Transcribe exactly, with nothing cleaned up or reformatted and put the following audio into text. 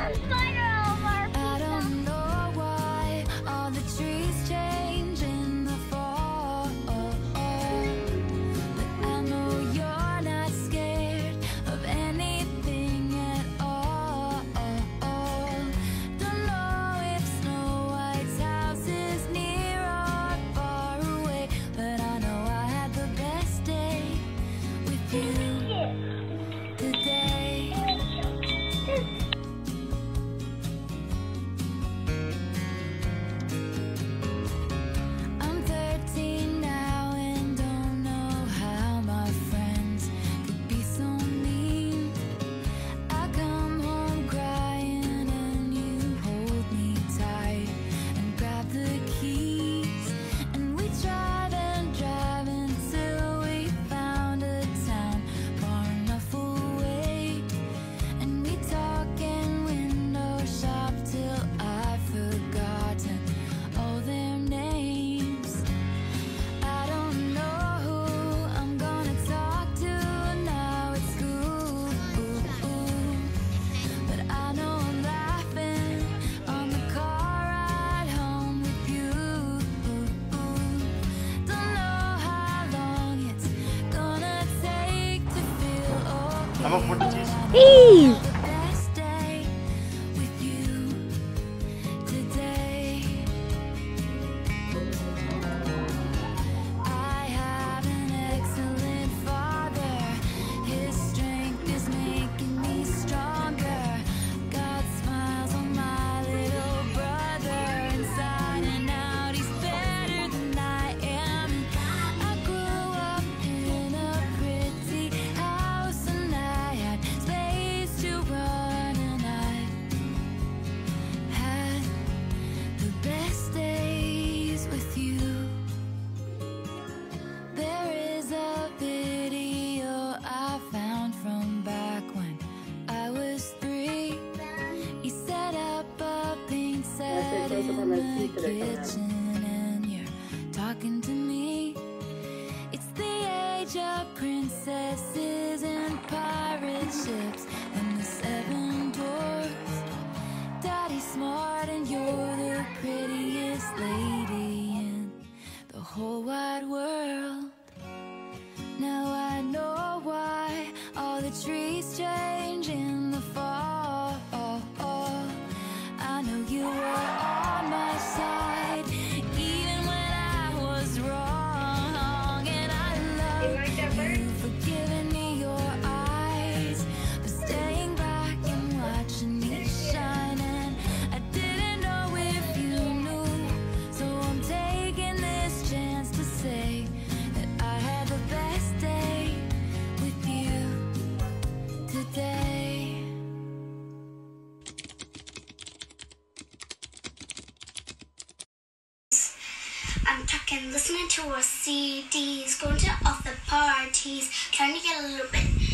I don't know why all the trees change in the fall, but I know you're not scared of anything at all. Don't know if Snow White's house is near or far away, but I know I had the best day with you today. I'm thirteen now and don't know how my friends could be so mean. I come home crying and you hold me tight and grab the keys, and we drive and drive until we found a town far enough away, and we talk and window shop till I've forgotten all their names. I don't know who I'm gonna talk to now at school, but I know I'm laughing on the car ride home with you. Don't know how long it's gonna take to feel okay. How about forty-two? Hey! The best day with you today. I have an excellent father. His strength is making me stronger. God smiles on my little brother inside and out. He's better than I am. I grew up in a pretty house and I had space to run, and I had the best days with you. There is a video I found from back when I was three. You set up a pink set in the kitchen and you're talking to me. It's the age of princesses and pirate ships and the seven dwarfs. Daddy's smart and you're the prettiest lady in the whole wide world. Now I know why all the trees change in the fall. I know you were on my side even when I was wrong, and I love you for giving me your eyes, for staying back and watching me shine. And I didn't know if you knew, so I'm taking this chance to say that I had the best day with you today. I'm talking, listening to our C Ds, going to all the parties, trying to get a little bit